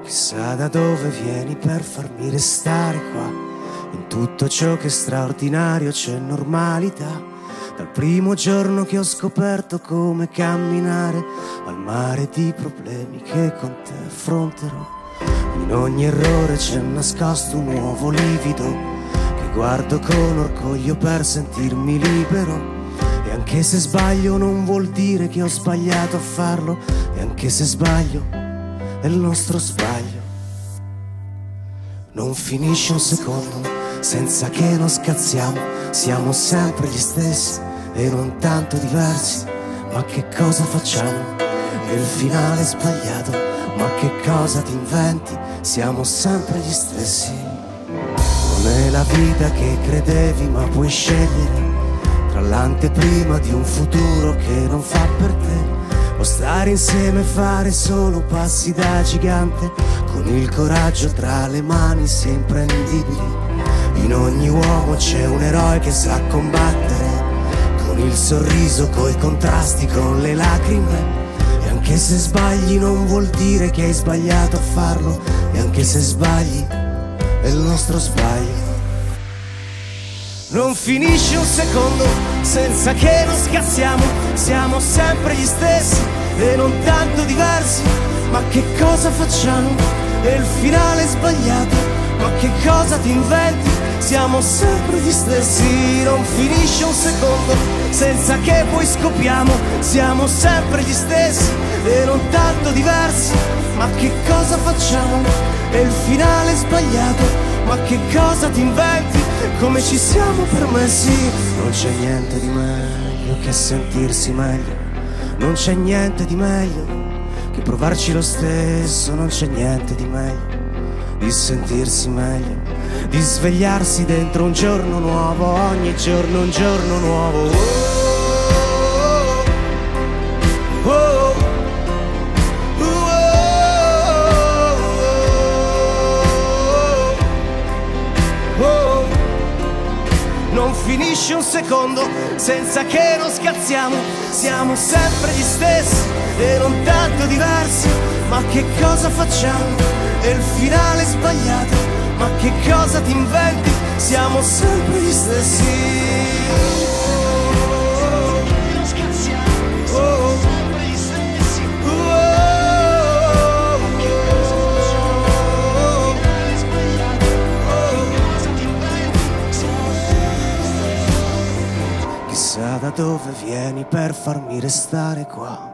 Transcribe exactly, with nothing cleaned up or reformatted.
Chissà da dove vieni per farmi restare qua. In tutto ciò che è straordinario c'è normalità. Dal primo giorno che ho scoperto come camminare al mare di problemi che con te affronterò. In ogni errore c'è nascosto un uovo livido che guardo con orgoglio per sentirmi libero. E anche se sbaglio non vuol dire che ho sbagliato a farlo. E anche se sbaglio è il nostro sbaglio. Non finisce un secondo senza che non scazziamo. Siamo sempre gli stessi e non tanto diversi. Ma che cosa facciamo? E il finale è sbagliato. Ma che cosa ti inventi? Siamo sempre gli stessi. Non è la vita che credevi, ma puoi scegliere tra l'anteprima di un futuro che non fa per te o stare insieme e fare solo passi da gigante, con il coraggio tra le mani sia imprendibili. In ogni uomo c'è un eroe che sa combattere, con il sorriso, coi contrasti, con le lacrime. E anche se sbagli non vuol dire che hai sbagliato a farlo. E anche se sbagli è il nostro sbaglio. Non finisce un secondo senza che non scazziamo. Siamo sempre gli stessi e non tanto diversi. Ma che cosa facciamo? E il finale è sbagliato. Ma che cosa ti inventi? Siamo sempre gli stessi. Non finisce un secondo senza che poi scopriamo. Siamo sempre gli stessi e non tanto diversi. Ma che cosa facciamo? E il finale è sbagliato. Ma che cosa ti inventi? Come ci siamo permessi? Non c'è niente di meglio che sentirsi meglio. Non c'è niente di meglio che provarci lo stesso. Non c'è niente di meglio di sentirsi meglio, di svegliarsi dentro un giorno nuovo, ogni giorno un giorno nuovo. Oh, oh, oh, oh. Non finisce un secondo senza che non scazziamo. Siamo sempre gli stessi e non tanto diversi. Ma che cosa facciamo? E il finale è sbagliato. Ma che cosa ti inventi? Siamo sempre gli stessi. Non scazziamo, siamo sempre gli stessi. Che cosa facciamo? Il finale è sbagliato. Che cosa ti inventi? Siamo sempre gli stessi. Chissà da dove vieni per farmi restare qua.